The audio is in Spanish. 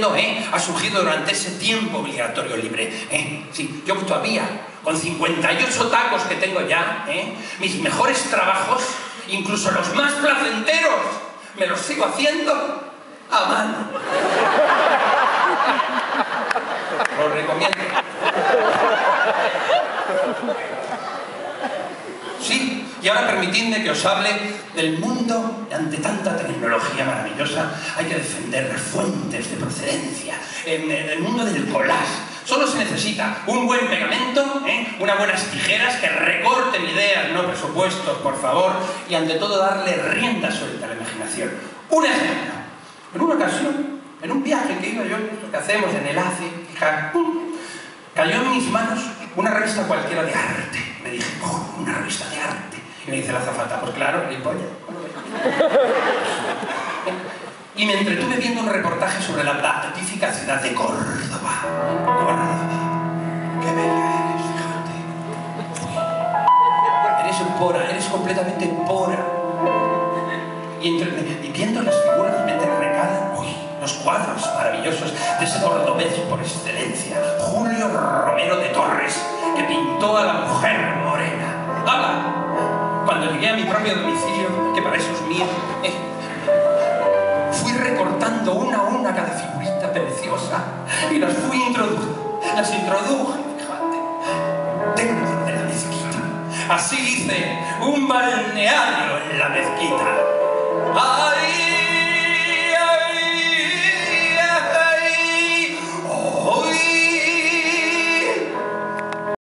entiendo, ha surgido durante ese tiempo obligatorio libre. Sí, yo todavía, con 58 tacos que tengo ya, mis mejores trabajos, incluso los más placenteros, me los sigo haciendo a mano. Lo recomiendo. Sí, y ahora permitidme que os hable del mundo. Ante tanta tecnología maravillosa hay que defender las fuentes de procedencia. En el mundo del collage solo se necesita un buen pegamento, unas buenas tijeras que recorten ideas, no presupuestos, por favor, y ante todo darle rienda suelta a la imaginación. Un ejemplo. En una ocasión, en un viaje que iba yo, esto que hacemos en el ACE, cayó en mis manos una revista cualquiera de arte. Me dije, oh, una revista de arte. Y me dice la azafata, pues claro, ni polla. Y me entretuve viendo un reportaje sobre la magnífica ciudad de Córdoba. Córdoba. Qué bella eres, fíjate. Eres pora, eres completamente pora. Y viendo las figuras me regalan, los cuadros maravillosos de ese cordobés por excelencia, Julio Romero de Torres, que pintó a la mujer morena. ¡Hala! Cuando llegué a mi propio domicilio, que para eso es mío, fui recortando una a una cada figurita preciosa y las fui introduciendo. Las introduje, fíjate, dentro de la mezquita. Así hice un balneario en la mezquita. ¡Ay!